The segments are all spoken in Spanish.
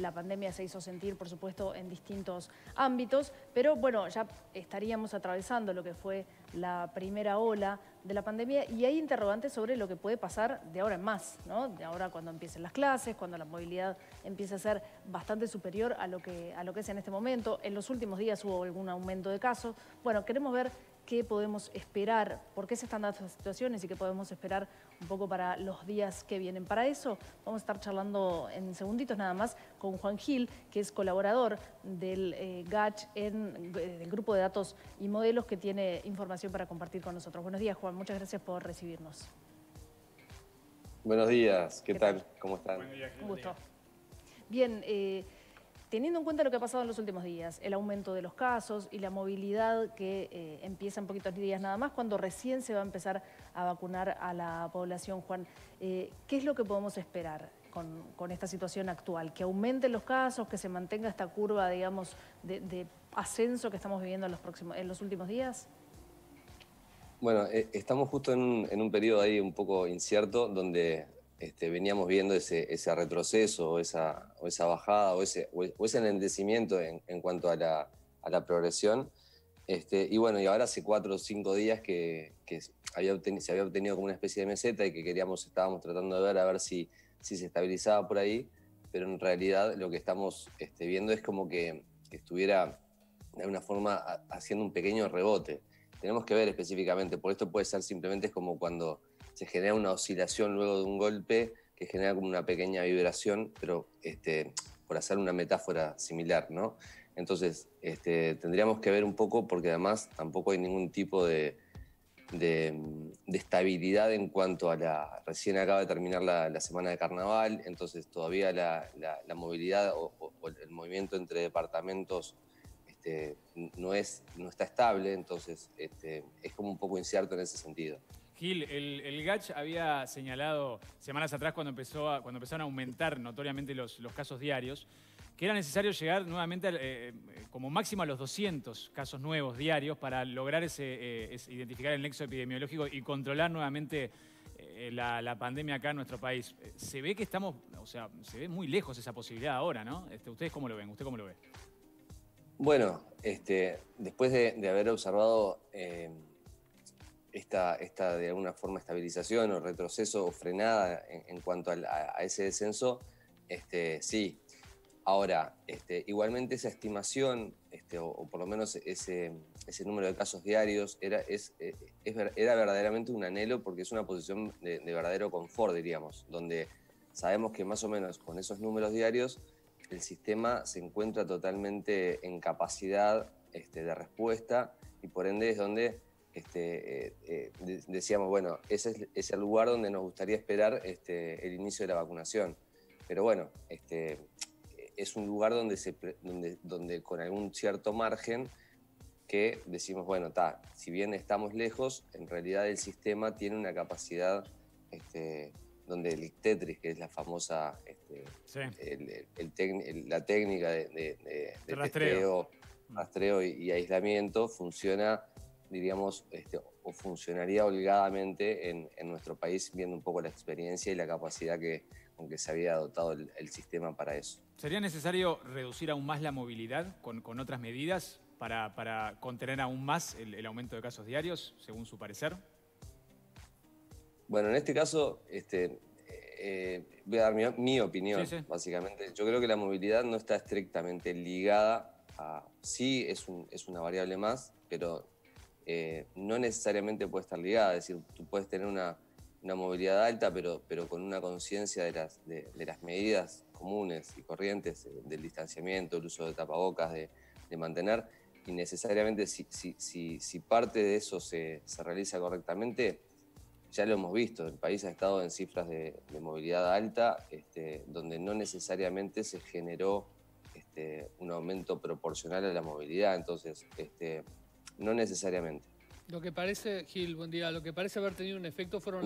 la pandemia se hizo sentir, por supuesto, en distintos ámbitos, pero bueno, ya estaríamos atravesando lo que fue la primera ola de la pandemia y hay interrogantes sobre lo que puede pasar de ahora en más, ¿no? De ahora cuando empiecen las clases, cuando la movilidad empiece a ser bastante superior a lo que es en este momento. En los últimos días hubo algún aumento de casos. Bueno, queremos ver qué podemos esperar, por qué se están dando estas situaciones y qué podemos esperar un poco para los días que vienen. Para eso vamos a estar charlando en segunditos nada más con Juan Gil, que es colaborador del GACH, del Grupo de Datos y Modelos, que tiene información para compartir con nosotros. Buenos días, Juan. Muchas gracias por recibirnos. Buenos días. ¿Qué tal? ¿Cómo están? Buen día, Gil. Un gusto. Bien, teniendo en cuenta lo que ha pasado en los últimos días, el aumento de los casos y la movilidad que empieza en poquitos días nada más, cuando recién se va a empezar a vacunar a la población, Juan, ¿qué es lo que podemos esperar con esta situación actual? ¿Que aumenten los casos, que se mantenga esta curva, digamos, de ascenso que estamos viviendo en los últimos días? Bueno, estamos justo en un periodo ahí un poco incierto donde veníamos viendo ese retroceso o esa bajada o ese enlentecimiento en cuanto a la progresión. Y bueno, y ahora hace 4 o 5 días que se había obtenido como una especie de meseta y que estábamos tratando de ver a ver si se estabilizaba por ahí, pero en realidad lo que estamos viendo es como que estuviera de alguna forma haciendo un pequeño rebote. Tenemos que ver específicamente, por esto puede ser simplemente es como cuando se genera una oscilación luego de un golpe que genera como una pequeña vibración, pero por hacer una metáfora similar, ¿no? Entonces, tendríamos que ver un poco, porque además tampoco hay ningún tipo de estabilidad en cuanto a recién acaba de terminar la semana de carnaval, entonces todavía la movilidad o el movimiento entre departamentos no está estable, entonces es como un poco incierto en ese sentido. Gil, el GACH había señalado semanas atrás cuando empezaron a aumentar notoriamente los casos diarios, que era necesario llegar nuevamente como máximo a los 200 casos nuevos diarios para lograr identificar el nexo epidemiológico y controlar nuevamente la pandemia acá en nuestro país. Se ve que estamos, o sea, se ve muy lejos esa posibilidad ahora, ¿no? ¿Ustedes cómo lo ven? ¿Usted cómo lo ve? Bueno, después de haber observado esta de alguna forma estabilización o retroceso o frenada en cuanto a ese descenso, sí. Ahora, igualmente esa estimación, o por lo menos ese número de casos diarios, era verdaderamente un anhelo porque es una posición de verdadero confort, diríamos, donde sabemos que más o menos con esos números diarios el sistema se encuentra totalmente en capacidad de respuesta y por ende es donde decíamos, bueno, ese es el lugar donde nos gustaría esperar el inicio de la vacunación. Pero bueno, es un lugar donde con algún cierto margen que decimos, bueno, si bien estamos lejos, en realidad el sistema tiene una capacidad donde el Tetris, que es la famosa Sí. la técnica de rastreo y aislamiento, funciona, diríamos, o funcionaría holgadamente en nuestro país, viendo un poco la experiencia y la capacidad con que se había dotado el sistema para eso. ¿Sería necesario reducir aún más la movilidad con otras medidas para contener aún más el aumento de casos diarios, según su parecer? Bueno, en este caso, voy a dar mi opinión, Sí. básicamente. Yo creo que la movilidad no está estrictamente ligada a... Sí, es una variable más, pero no necesariamente puede estar ligada. Es decir, tú puedes tener una movilidad alta, pero con una conciencia de las medidas comunes y corrientes, del distanciamiento, el uso de tapabocas, de mantener, y necesariamente si parte de eso se realiza correctamente, ya lo hemos visto, el país ha estado en cifras de movilidad alta, donde no necesariamente se generó un aumento proporcional a la movilidad, entonces no necesariamente. Lo que parece, Gil, buen día, lo que parece haber tenido un efecto fueron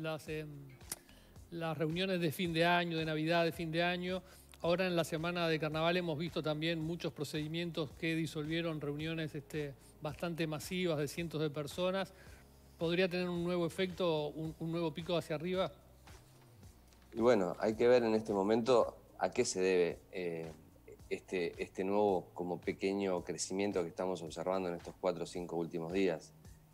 las reuniones de fin de año, de Navidad, de fin de año. Ahora en la semana de carnaval hemos visto también muchos procedimientos que disolvieron reuniones bastante masivas de cientos de personas. ¿Podría tener un nuevo efecto, un nuevo pico hacia arriba? Y bueno, hay que ver en este momento a qué se debe este nuevo como pequeño crecimiento que estamos observando en estos 4 o 5 últimos días.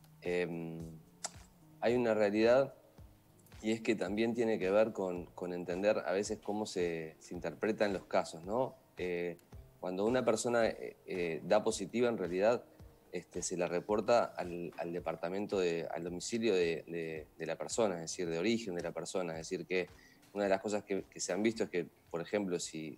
Hay una realidad, y es que también tiene que ver con entender a veces cómo se interpretan los casos, ¿no? Cuando una persona da positiva, en realidad se la reporta al departamento, al domicilio de la persona, es decir, de origen de la persona. Es decir, que una de las cosas que se han visto es que, por ejemplo, si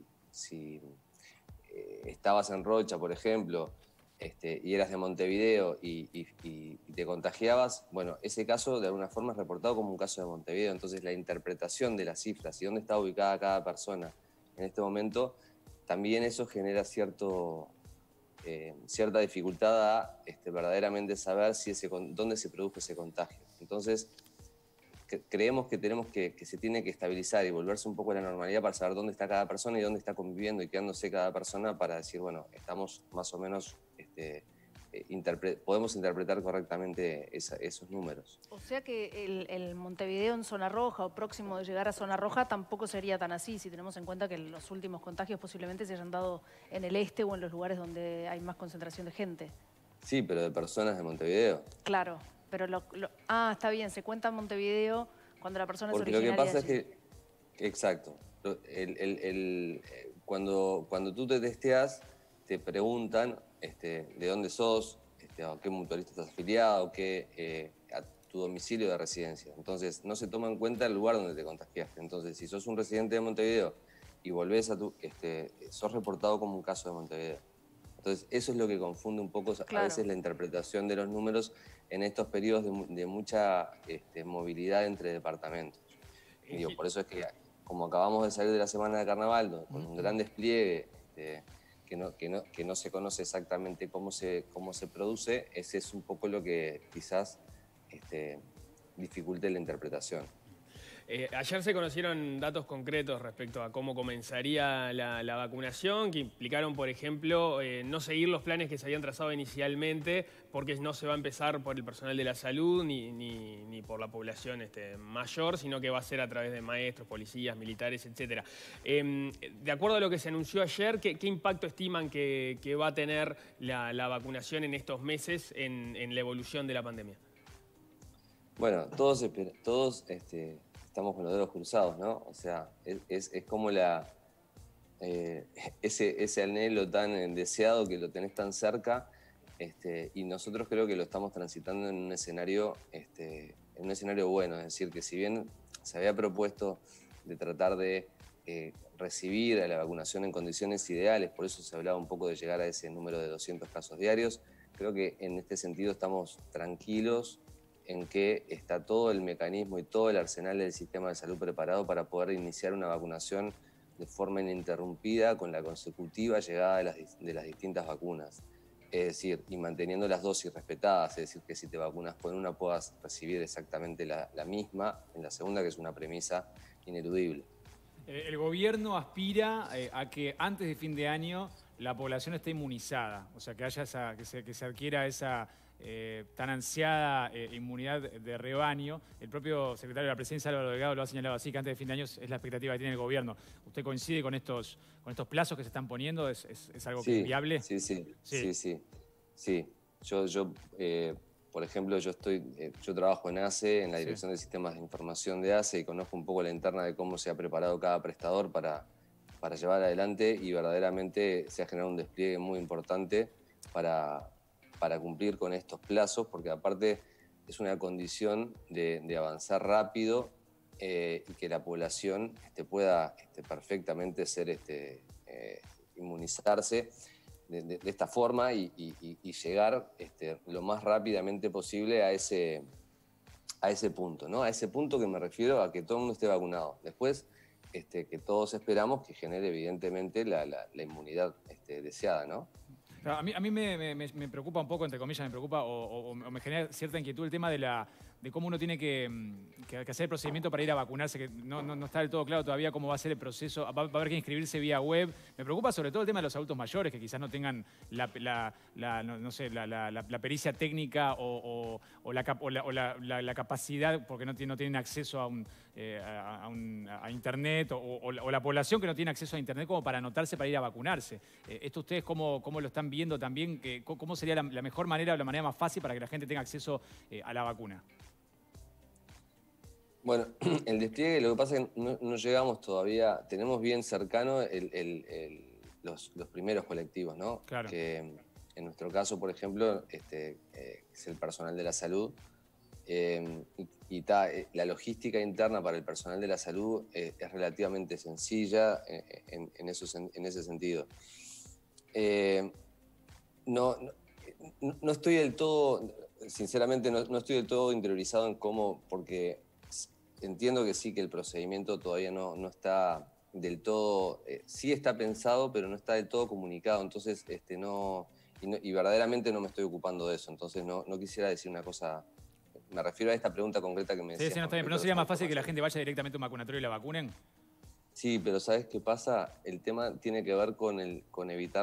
estabas en Rocha, por ejemplo, y eras de Montevideo y te contagiabas, bueno, ese caso de alguna forma es reportado como un caso de Montevideo. Entonces la interpretación de las cifras y dónde está ubicada cada persona en este momento, también eso genera cierta dificultad a verdaderamente saber dónde se produjo ese contagio. Entonces, creemos que se tiene que estabilizar y volverse un poco a la normalidad para saber dónde está cada persona y dónde está conviviendo y quedándose cada persona, para decir, bueno, estamos más o menos, podemos interpretar correctamente esos números. O sea que el Montevideo en zona roja o próximo de llegar a zona roja tampoco sería tan así, si tenemos en cuenta que los últimos contagios posiblemente se hayan dado en el este o en los lugares donde hay más concentración de gente. Sí, pero de personas de Montevideo. Claro, pero está bien, se cuenta en Montevideo cuando la persona Porque es originaria. lo que pasa es que, exacto, cuando tú te testeas, te preguntan de dónde sos, a qué mutualista estás afiliado, a tu domicilio de residencia. Entonces, no se toma en cuenta el lugar donde te contagiaste. Entonces, si sos un residente de Montevideo y volvés sos reportado como un caso de Montevideo. Entonces, eso es lo que confunde un poco a veces la interpretación de los números en estos periodos de mucha movilidad entre departamentos. Por eso es que, como acabamos de salir de la semana de carnaval, con un gran despliegue que no se conoce exactamente cómo se produce, ese es un poco lo que quizás dificulte la interpretación. Ayer se conocieron datos concretos respecto a cómo comenzaría la vacunación, que implicaron, por ejemplo, no seguir los planes que se habían trazado inicialmente, porque no se va a empezar por el personal de la salud ni por la población mayor, sino que va a ser a través de maestros, policías, militares, etc. De acuerdo a lo que se anunció ayer, ¿qué impacto estiman que va a tener la vacunación en estos meses en la evolución de la pandemia? Bueno, todos estamos con los dedos cruzados, ¿no? O sea, es como ese anhelo tan deseado que lo tenés tan cerca, y nosotros creo que lo estamos transitando en un escenario bueno. Es decir, que si bien se había propuesto de tratar de recibir a la vacunación en condiciones ideales, por eso se hablaba un poco de llegar a ese número de 200 casos diarios, creo que en este sentido estamos tranquilos en que está todo el mecanismo y todo el arsenal del sistema de salud preparado para poder iniciar una vacunación de forma ininterrumpida con la consecutiva llegada de las distintas vacunas. Es decir, y manteniendo las dosis respetadas, es decir, que si te vacunas con una puedas recibir exactamente la misma en la segunda, que es una premisa ineludible. El gobierno aspira a que antes de fin de año la población esté inmunizada, o sea, que haya que se adquiera esa tan ansiada inmunidad de rebaño. El propio secretario de la Presidencia, Álvaro Delgado, lo ha señalado así, que antes de fin de año es la expectativa que tiene el gobierno. ¿Usted coincide con estos plazos que se están poniendo? ¿Es algo que es viable? Sí. Yo por ejemplo, yo trabajo en ACE, en la Dirección de Sistemas de Información de ACE, y conozco un poco la interna de cómo se ha preparado cada prestador para llevar adelante, y verdaderamente se ha generado un despliegue muy importante para cumplir con estos plazos, porque aparte es una condición de avanzar rápido y que la población pueda perfectamente inmunizarse de esta forma y llegar lo más rápidamente posible a ese punto, ¿no? A ese punto que me refiero a que todo el mundo esté vacunado. Después, que todos esperamos que genere evidentemente la inmunidad deseada, ¿no? A mí me preocupa un poco, entre comillas, me preocupa o me genera cierta inquietud el tema de de cómo uno tiene que hacer el procedimiento para ir a vacunarse, que no está del todo claro todavía cómo va a ser el proceso. Va a haber que inscribirse vía web. Me preocupa sobre todo el tema de los adultos mayores, que quizás no tengan la pericia técnica o la capacidad, porque no tienen acceso a Internet, o la población que no tiene acceso a Internet como para anotarse para ir a vacunarse. ¿Esto ustedes cómo lo están viendo también? ¿Cómo sería la mejor manera o la manera más fácil para que la gente tenga acceso a la vacuna? Bueno, el despliegue, lo que pasa es que no llegamos todavía, tenemos bien cercano los primeros colectivos, ¿no? Claro. Que en nuestro caso, por ejemplo, es el personal de la salud. La logística interna para el personal de la salud es relativamente sencilla en ese sentido. No estoy del todo, sinceramente, no estoy del todo interiorizado en cómo, porque entiendo que sí, que el procedimiento todavía no está del todo, sí está pensado, pero no está del todo comunicado, entonces y verdaderamente no me estoy ocupando de eso, entonces no quisiera decir una cosa. Me refiero a esta pregunta concreta que me decías. Sí, no está bien, pero ¿no sería más fácil que la gente vaya directamente a un vacunatorio y la vacunen? Sí, pero ¿sabes qué pasa? El tema tiene que ver con evitar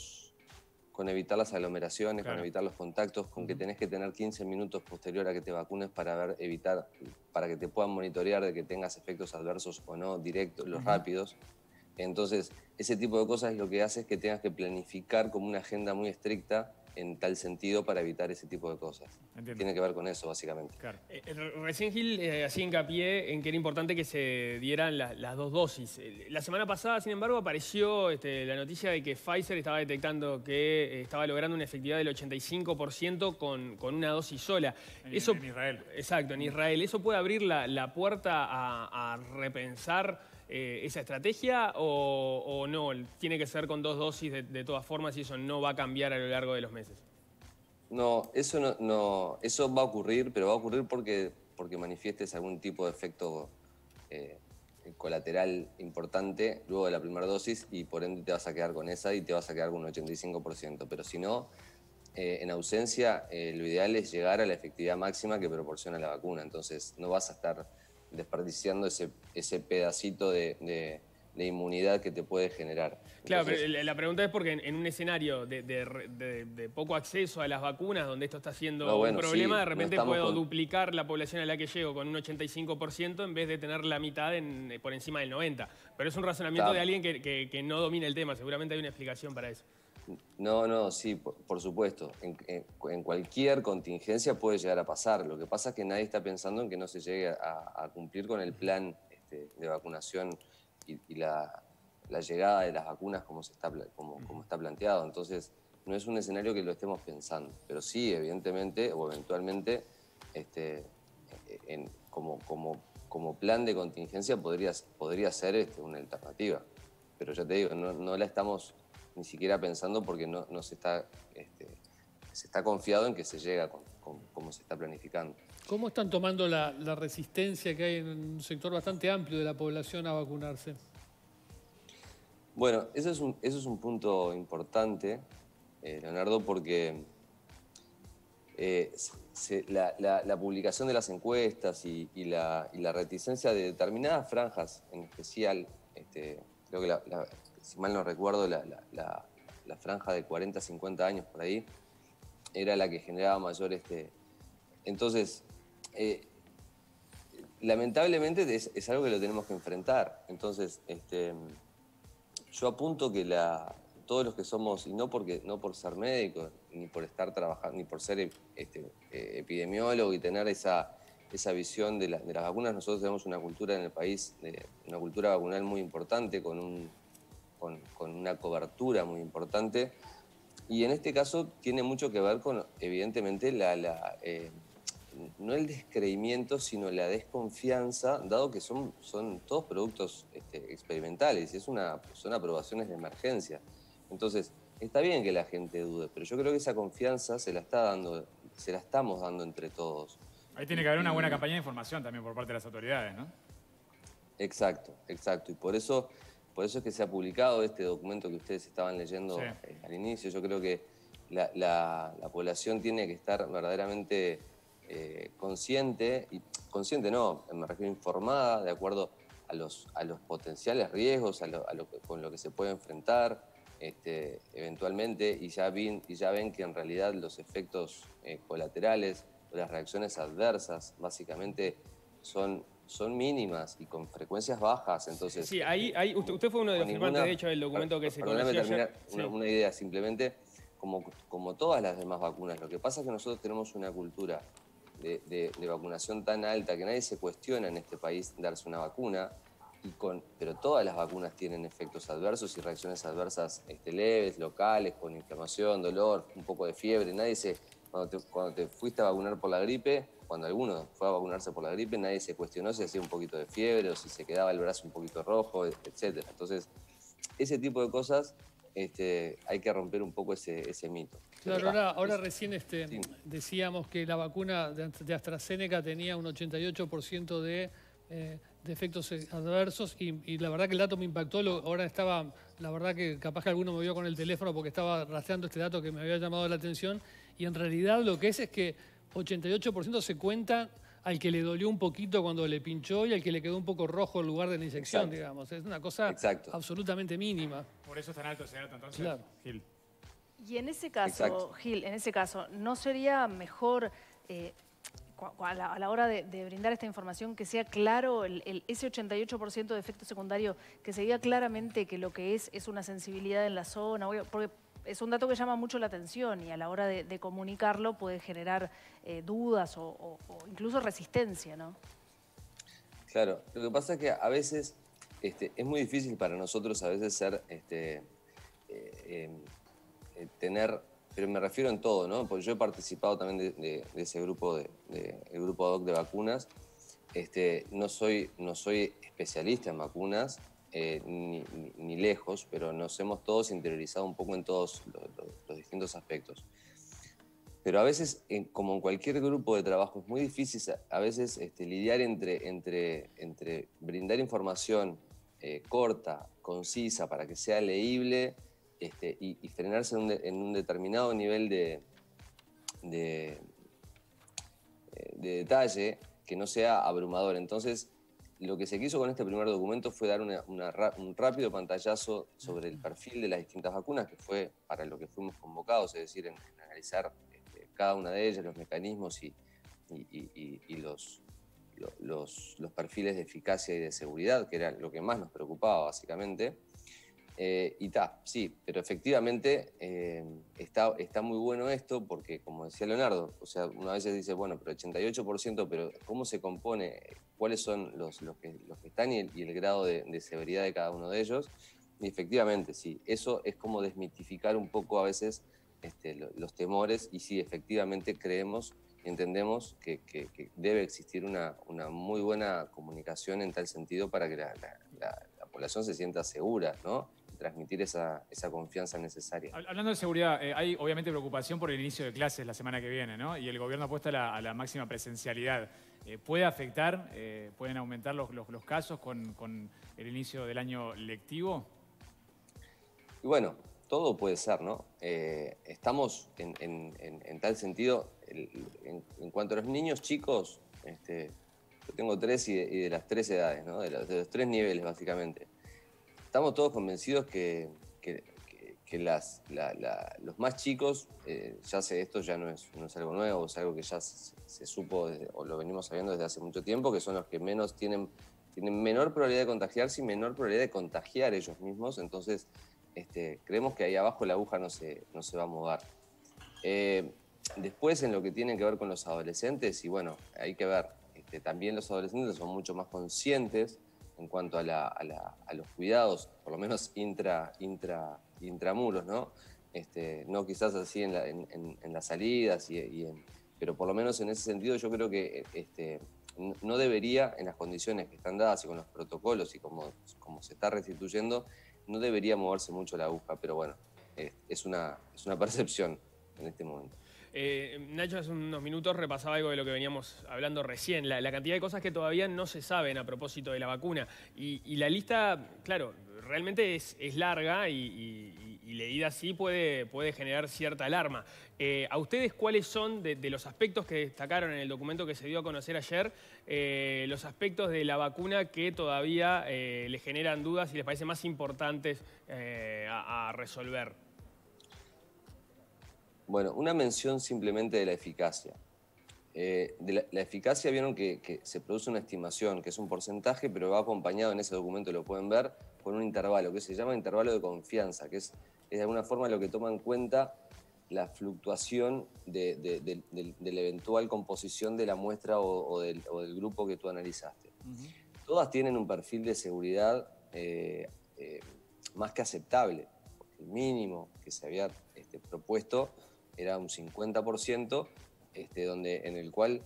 evitar las aglomeraciones, claro, con evitar los contactos, con que tenés que tener 15 minutos posterior a que te vacunes para para que te puedan monitorear de que tengas efectos adversos o no directos, los rápidos. Entonces, ese tipo de cosas es lo que hace es que tengas que planificar como una agenda muy estricta en tal sentido para evitar ese tipo de cosas. Entiendo. Tiene que ver con eso, básicamente. Claro. Recién Gil hacía hincapié en que era importante que se dieran las dos dosis. La semana pasada, sin embargo, apareció la noticia de que Pfizer estaba detectando que estaba logrando una efectividad del 85% con una dosis sola. En Israel. Exacto, en Israel. ¿Eso puede abrir la puerta a repensar esa estrategia o no? ¿Tiene que ser con dos dosis de todas formas y eso no va a cambiar a lo largo de los meses? No, eso va a ocurrir, pero va a ocurrir porque manifiestes algún tipo de efecto colateral importante luego de la primera dosis y por ende te vas a quedar con esa y te vas a quedar con un 85%. Pero si no, en ausencia, lo ideal es llegar a la efectividad máxima que proporciona la vacuna. Entonces no vas a estar desperdiciando ese pedacito de inmunidad que te puede generar. Claro, Entonces, pero la pregunta es porque en un escenario de poco acceso a las vacunas, donde esto está siendo un problema, sí, de repente puedo duplicar la población a la que llego con un 85% en vez de tener la mitad por encima del 90%. Pero es un razonamiento de alguien que no domina el tema, seguramente hay una explicación para eso. No, sí, por supuesto. En cualquier contingencia puede llegar a pasar. Lo que pasa es que nadie está pensando en que no se llegue a cumplir con el plan de vacunación y la llegada de las vacunas como está planteado. Entonces, no es un escenario que lo estemos pensando. Pero sí, evidentemente o eventualmente, como plan de contingencia podría ser una alternativa. Pero ya te digo, no la estamos ni siquiera pensando porque no se está confiado en que se llega como se está planificando. ¿Cómo están tomando la resistencia que hay en un sector bastante amplio de la población a vacunarse? Bueno, eso es un punto importante, Leonardo, porque la publicación de las encuestas y la reticencia de determinadas franjas, en especial, creo que si mal no recuerdo, la franja de 40, 50 años por ahí, era la que generaba mayor Entonces, lamentablemente es algo que lo tenemos que enfrentar. Entonces, yo apunto que todos los que somos, y no por ser médico, ni por estar trabajando, ni por ser epidemiólogo y tener esa visión de las vacunas, nosotros tenemos una cultura en el país, una cultura vacunal muy importante, con una cobertura muy importante. Y en este caso tiene mucho que ver con, evidentemente, no el descreimiento, sino la desconfianza, dado que son todos productos experimentales y son aprobaciones de emergencia. Entonces, está bien que la gente dude, pero yo creo que esa confianza se la estamos dando entre todos. Ahí tiene que haber una buena campaña de información también por parte de las autoridades, ¿no? Exacto. Y por eso es que se ha publicado este documento que ustedes estaban leyendo al inicio. Yo creo que la población tiene que estar verdaderamente consciente, y consciente no, me refiero informada, de acuerdo a los potenciales riesgos, con lo que se puede enfrentar eventualmente, y ya ven que en realidad los efectos colaterales o las reacciones adversas básicamente son mínimas y con frecuencias bajas. Entonces, sí, usted fue uno de los firmantes, de hecho, del documento que se conoció ayer. Terminar una idea, simplemente, como todas las demás vacunas, lo que pasa es que nosotros tenemos una cultura de vacunación tan alta que nadie se cuestiona en este país darse una vacuna, pero todas las vacunas tienen efectos adversos y reacciones adversas leves, locales, con inflamación, dolor, un poco de fiebre. Cuando te fuiste a vacunar por la gripe, cuando alguno fue a vacunarse por la gripe, nadie se cuestionó si hacía un poquito de fiebre o si se quedaba el brazo un poquito rojo, etc. Entonces, ese tipo de cosas hay que romper un poco ese mito. Claro, ahora recién sí, decíamos que la vacuna de AstraZeneca tenía un 88% de efectos adversos y la verdad que el dato me impactó. Ahora la verdad que capaz que alguno me vio con el teléfono porque estaba rastreando este dato que me había llamado la atención, y en realidad lo que es que 88% se cuenta al que le dolió un poquito cuando le pinchó y al que le quedó un poco rojo el lugar de la inyección, digamos. Es una cosa absolutamente mínima. Por eso es tan alto ese dato, entonces, claro. Gil. Y en ese caso, Gil, ¿no sería mejor a la hora de brindar esta información que sea claro ese 88% de efecto secundario, que se diga claramente que lo que es una sensibilidad en la zona? Porque es un dato que llama mucho la atención y a la hora de comunicarlo puede generar dudas o incluso resistencia, ¿no? Claro, lo que pasa es que a veces es muy difícil para nosotros a veces tener, pero me refiero en todo, ¿no? Porque yo he participado también de ese grupo, el grupo ad hoc de vacunas. No soy especialista en vacunas, ni lejos, pero nos hemos todos interiorizado un poco en todos los distintos aspectos. Pero a veces, como en cualquier grupo de trabajo, es muy difícil a veces lidiar entre brindar información corta, concisa, para que sea leíble, y frenarse en un determinado nivel de detalle que no sea abrumador. Entonces, lo que se quiso con este primer documento fue dar un rápido pantallazo sobre el perfil de las distintas vacunas, que fue para lo que fuimos convocados, es decir, en analizar cada una de ellas, los mecanismos y los perfiles de eficacia y de seguridad, que era lo que más nos preocupaba básicamente. Sí, pero efectivamente está muy bueno esto porque, como decía Leonardo, o sea, una vez dice, bueno, pero 88%, pero ¿cómo se compone? ¿Cuáles son los que están y el grado de severidad de cada uno de ellos? Y efectivamente, sí, eso es como desmitificar un poco a veces los temores, y sí, efectivamente creemos y entendemos que debe existir una muy buena comunicación en tal sentido para que la población se sienta segura, ¿no? Transmitir esa confianza necesaria. Hablando de seguridad, hay obviamente preocupación por el inicio de clases la semana que viene, ¿no? Y el gobierno apuesta a la máxima presencialidad. ¿Puede afectar, pueden aumentar los casos con el inicio del año lectivo? Y bueno, todo puede ser, ¿no? Estamos en tal sentido, en cuanto a los niños chicos, yo tengo 3 y de las 3 edades, ¿no? De los 3 niveles, básicamente. Estamos todos convencidos que los más chicos, esto ya no es algo nuevo, es algo que ya se supo o lo venimos sabiendo desde hace mucho tiempo, que son los que menos tienen menor probabilidad de contagiarse y menor probabilidad de contagiar ellos mismos. Entonces, creemos que ahí abajo la aguja no se va a mover. Después, en lo que tiene que ver con los adolescentes, y bueno, hay que ver, también los adolescentes son mucho más conscientes en cuanto a los cuidados, por lo menos intramuros, ¿no? No quizás así en las salidas, pero por lo menos en ese sentido yo creo que no debería, en las condiciones que están dadas y con los protocolos y como se está restituyendo, no debería moverse mucho la aguja, pero bueno, es una percepción en este momento. Nacho hace unos minutos repasaba algo de lo que veníamos hablando recién, la cantidad de cosas que todavía no se saben a propósito de la vacuna. Y la lista, claro, realmente es larga y leída así puede generar cierta alarma. ¿A ustedes cuáles son, de los aspectos que destacaron en el documento que se dio a conocer ayer, los aspectos de la vacuna que todavía les generan dudas y les parecen más importantes a resolver? Bueno, una mención simplemente de la eficacia. De la eficacia vieron que se produce una estimación, que es un porcentaje, pero va acompañado en ese documento, lo pueden ver, con un intervalo, que se llama intervalo de confianza, que es de alguna forma lo que toma en cuenta la fluctuación de la eventual composición de la muestra o del grupo que tú analizaste. Todas tienen un perfil de seguridad más que aceptable. El mínimo que se había propuesto era un 50%, en el cual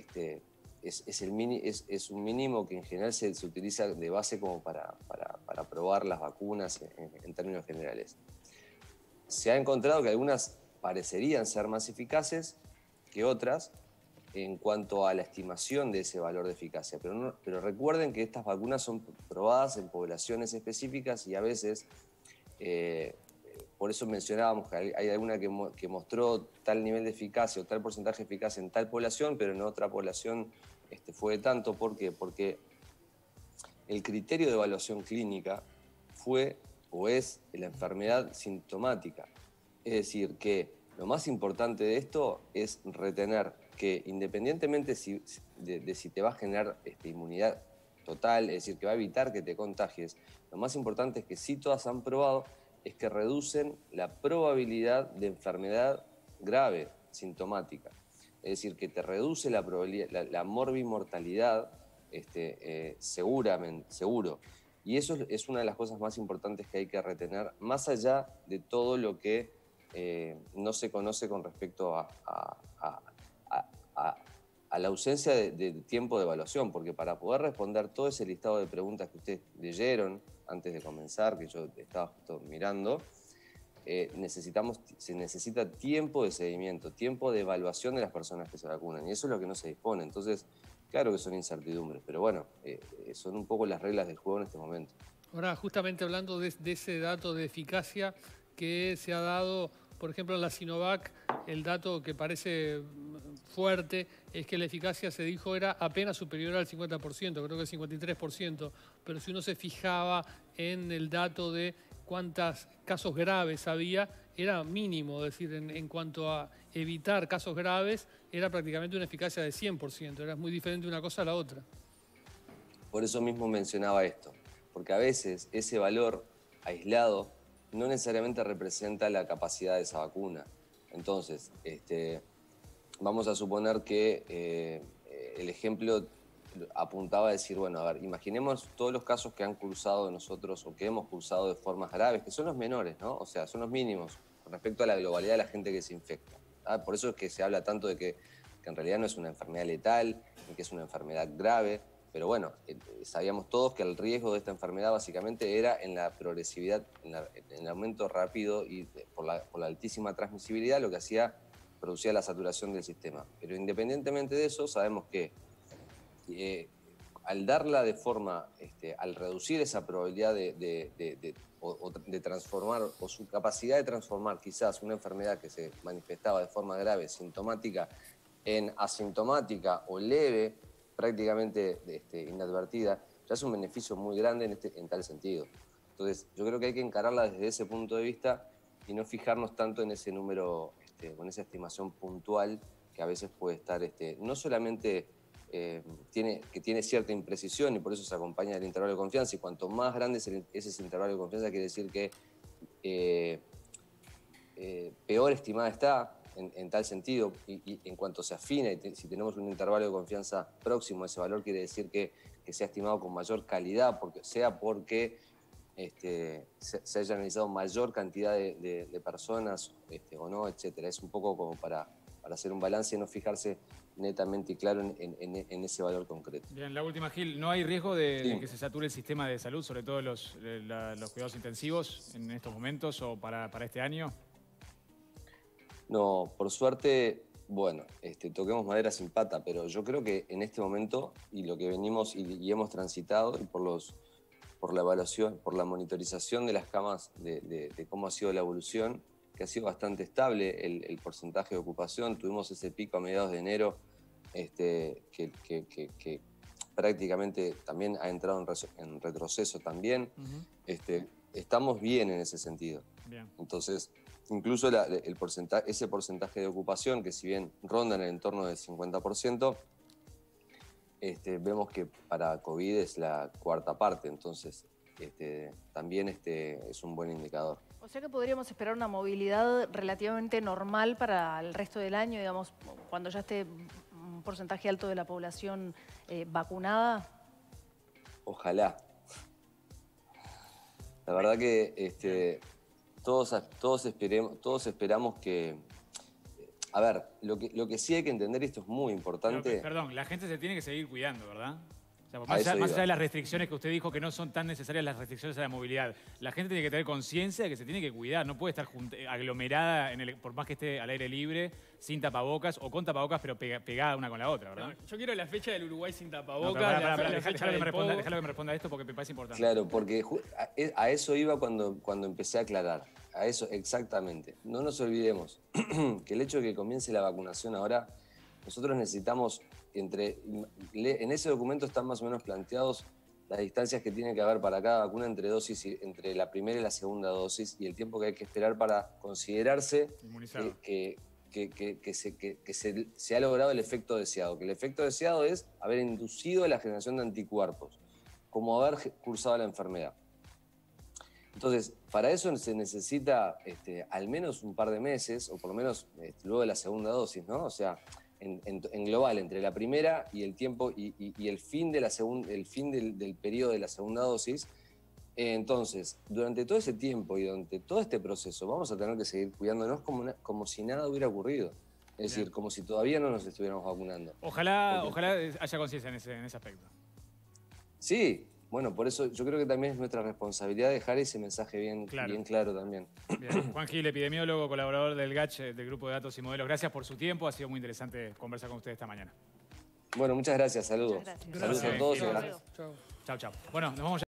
es un mínimo que en general se utiliza de base como para probar las vacunas en términos generales. Se ha encontrado que algunas parecerían ser más eficaces que otras en cuanto a la estimación de ese valor de eficacia, pero recuerden que estas vacunas son probadas en poblaciones específicas y a veces, por eso mencionábamos que hay alguna que mostró tal nivel de eficacia o tal porcentaje de eficacia en tal población, pero en otra población fue de tanto. ¿Por qué? Porque el criterio de evaluación clínica fue o es la enfermedad sintomática. Es decir, que lo más importante de esto es retener que independientemente de si te va a generar inmunidad total, es decir, que va a evitar que te contagies, lo más importante es que sí todas han probado es que reducen la probabilidad de enfermedad grave, sintomática. Es decir, que te reduce la probabilidad, la morbimortalidad seguro. Y eso es una de las cosas más importantes que hay que retener, más allá de todo lo que no se conoce con respecto a la ausencia de tiempo de evaluación, porque para poder responder todo ese listado de preguntas que ustedes leyeron antes de comenzar, que yo estaba justo mirando, se necesita tiempo de seguimiento, tiempo de evaluación de las personas que se vacunan, y eso es lo que no se dispone. Entonces, claro que son incertidumbres, pero bueno, son un poco las reglas del juego en este momento. Ahora, justamente hablando de ese dato de eficacia que se ha dado, por ejemplo, en la Sinovac, el dato que parece fuerte es que la eficacia, se dijo, era apenas superior al 50%, creo que el 53%, pero si uno se fijaba en el dato de cuántos casos graves había, era mínimo, es decir, en cuanto a evitar casos graves, era prácticamente una eficacia de 100%, era muy diferente una cosa a la otra. Por eso mismo mencionaba esto, porque a veces ese valor aislado no necesariamente representa la capacidad de esa vacuna. Entonces, vamos a suponer que el ejemplo apuntaba a decir, bueno, a ver, imaginemos todos los casos que han cursado nosotros o que hemos cursado de formas graves, que son los menores, ¿no? O sea, son los mínimos con respecto a la globalidad de la gente que se infecta. ¿Ah? Por eso es que se habla tanto de que en realidad no es una enfermedad letal, ni que es una enfermedad grave, pero bueno, sabíamos todos que el riesgo de esta enfermedad básicamente era en la progresividad, en el aumento rápido y por la altísima transmisibilidad, lo que producía la saturación del sistema. Pero independientemente de eso, sabemos que al darla de forma, al reducir esa probabilidad de transformar, o su capacidad de transformar quizás una enfermedad que se manifestaba de forma grave, sintomática, en asintomática o leve, prácticamente inadvertida, ya es un beneficio muy grande en tal sentido. Entonces, yo creo que hay que encararla desde ese punto de vista y no fijarnos tanto en ese número, con esa estimación puntual que a veces puede estar, no solamente tiene cierta imprecisión y por eso se acompaña del intervalo de confianza, y cuanto más grande es ese intervalo de confianza, quiere decir que peor estimada está en tal sentido, y en cuanto se afina, y si tenemos un intervalo de confianza próximo a ese valor, quiere decir que se ha estimado con mayor calidad, porque se haya analizado mayor cantidad de personas o no, etcétera. Es un poco como para hacer un balance y no fijarse netamente y claro en ese valor concreto. Bien, la última, Gil. ¿No hay riesgo de que se sature el sistema de salud, sobre todo los cuidados intensivos en estos momentos o para este año? No, por suerte, bueno, toquemos madera sin pata, pero yo creo que en este momento, y lo que venimos y hemos transitado, y por por la evaluación, por la monitorización de las camas, de cómo ha sido la evolución, que ha sido bastante estable el porcentaje de ocupación. Tuvimos ese pico a mediados de enero, que prácticamente también ha entrado en retroceso también. Estamos bien en ese sentido. Bien. Entonces, incluso ese porcentaje de ocupación, que si bien ronda en el entorno del 50%, vemos que para COVID es la cuarta parte, entonces también es un buen indicador. O sea que podríamos esperar una movilidad relativamente normal para el resto del año, digamos, cuando ya esté un porcentaje alto de la población vacunada. Ojalá. La verdad que todos esperamos que... A ver, lo que sí hay que entender, esto es muy importante... Pero, perdón, la gente se tiene que seguir cuidando, ¿verdad? O sea, más allá de las restricciones que usted dijo que no son tan necesarias las restricciones a la movilidad, la gente tiene que tener conciencia de que se tiene que cuidar, no puede estar aglomerada, por más que esté al aire libre, sin tapabocas o con tapabocas, pero pegada una con la otra, ¿verdad? No, yo quiero la fecha del Uruguay sin tapabocas, Déjalo que me responda esto porque me parece importante. Claro, porque a eso iba cuando empecé a aclarar. A eso, exactamente. No nos olvidemos que el hecho de que comience la vacunación ahora, nosotros necesitamos, en ese documento están más o menos planteados las distancias que tiene que haber para cada vacuna entre la primera y la segunda dosis, y el tiempo que hay que esperar para considerarse que se ha logrado el efecto deseado. Que el efecto deseado es haber inducido la generación de anticuerpos, como haber cursado la enfermedad. Entonces, para eso se necesita al menos un par de meses, o por lo menos luego de la segunda dosis, ¿no? O sea, en global, entre la primera y el tiempo y el fin del periodo de la segunda dosis. Entonces, durante todo ese tiempo y durante todo este proceso, vamos a tener que seguir cuidándonos como si nada hubiera ocurrido. Es decir, como si todavía no nos estuviéramos vacunando. Ojalá haya conciencia en ese aspecto. Sí. Bueno, por eso yo creo que también es nuestra responsabilidad dejar ese mensaje bien claro también. Bien. Juan Gil, epidemiólogo, colaborador del GACH, del Grupo de Datos y Modelos. Gracias por su tiempo. Ha sido muy interesante conversar con ustedes esta mañana. Bueno, muchas gracias. Saludos. Muchas gracias. Saludos a todos. Chao. Chao, chao. Bueno, nos vamos ya.